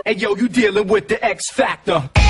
Hey yo, you dealing with the X Factor.